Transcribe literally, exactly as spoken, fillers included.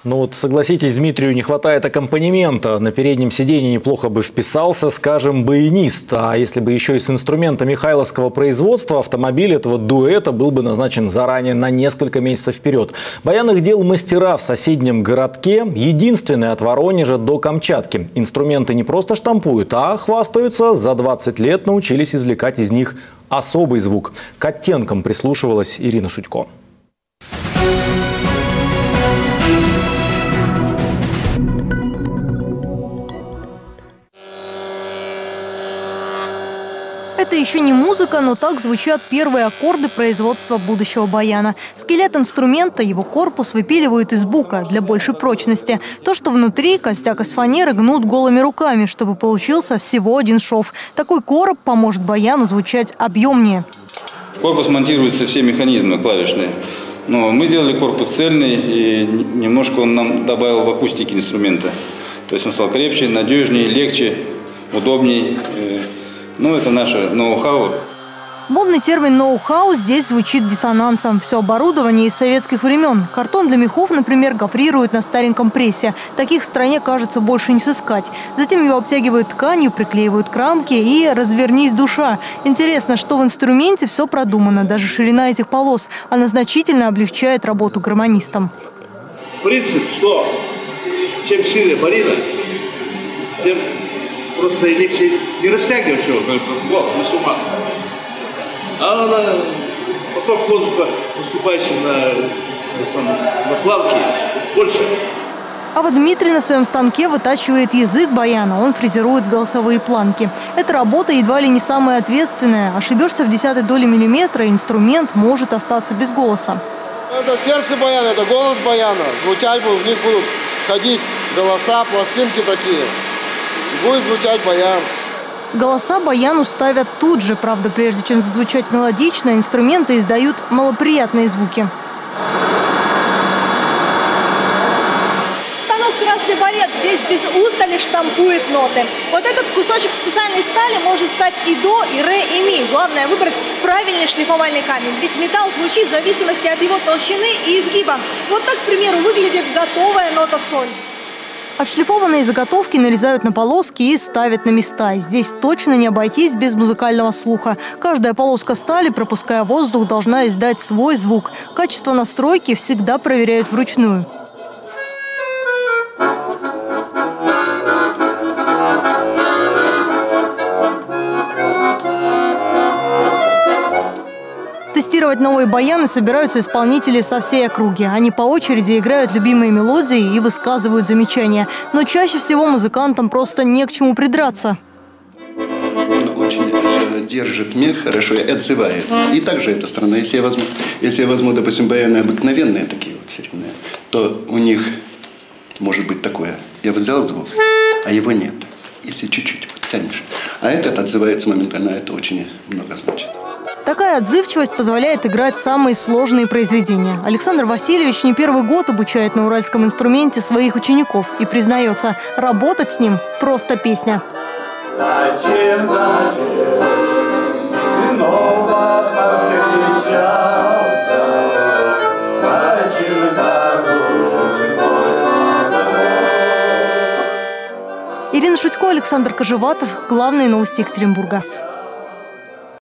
Ну вот, согласитесь, Дмитрию не хватает аккомпанемента. На переднем сиденье неплохо бы вписался, скажем, баянист. А если бы еще и с инструмента михайловского производства, автомобиль этого дуэта был бы назначен заранее на несколько месяцев вперед. Баян их делал мастера в соседнем городке, единственный от Воронежа до Камчатки. Инструменты не просто штампуют, а хвастаются, за двадцать лет научились извлекать из них особый звук. К оттенкам прислушивалась Ирина Шутько. Это еще не музыка, но так звучат первые аккорды производства будущего баяна. Скелет инструмента, его корпус выпиливают из бука для большей прочности. То, что внутри, костяк из фанеры гнут голыми руками, чтобы получился всего один шов. Такой короб поможет баяну звучать объемнее. В корпус монтируются все механизмы клавишные. Но мы сделали корпус цельный, и немножко он нам добавил в акустике инструмента. То есть он стал крепче, надежнее, легче, удобнее. Ну, это наше ноу-хау. Модный термин «ноу-хау» здесь звучит диссонансом. Все оборудование из советских времен. Картон для мехов, например, гофрируют на стареньком прессе. Таких в стране, кажется, больше не сыскать. Затем его обтягивают тканью, приклеивают к рамке и развернись душа. Интересно, что в инструменте все продумано. Даже ширина этих полос. Она значительно облегчает работу гармонистам. Принцип, что чем шире барина, тем просто легче не растягивать его, как вот, на сумах. А она, поток воздуха, поступающий на, на плавки, больше. А вот Дмитрий на своем станке вытачивает язык баяна. Он фрезерует голосовые планки. Эта работа едва ли не самая ответственная. Ошибешься в десятой доли миллиметра, и инструмент может остаться без голоса. Это сердце баяна, это голос баяна. Звучать в них будут ходить голоса, пластинки такие. Будет звучать баян. Голоса баяну ставят тут же. Правда, прежде чем зазвучать мелодично, инструменты издают малоприятные звуки. Станок «Красный борец» здесь без устали штампует ноты. Вот этот кусочек специальной стали может стать и до, и ре, и ми. Главное выбрать правильный шлифовальный камень. Ведь металл звучит в зависимости от его толщины и изгиба. Вот так, к примеру, выглядит готовая нота соль. Отшлифованные заготовки нарезают на полоски и ставят на места. Здесь точно не обойтись без музыкального слуха. Каждая полоска стали, пропуская воздух, должна издать свой звук. Качество настройки всегда проверяют вручную. Тестировать новые баяны собираются исполнители со всей округи. Они по очереди играют любимые мелодии и высказывают замечания. Но чаще всего музыкантам просто не к чему придраться. Он очень держит мех хорошо и отзывается. И также эта сторона. Если я возьму, если я возьму, допустим, баяны обыкновенные, такие вот серийные, то у них может быть такое. Я вот взял звук, а его нет. Если чуть-чуть вот тянешь. А этот отзывается моментально, это очень много значит. Такая отзывчивость позволяет играть самые сложные произведения. Александр Васильевич не первый год обучает на уральском инструменте своих учеников и признается, работать с ним просто песня. Зачем, зачем, снова повстречался, зачем Ирина Шутько, Александр Кожеватов. Главные новости Екатеринбурга.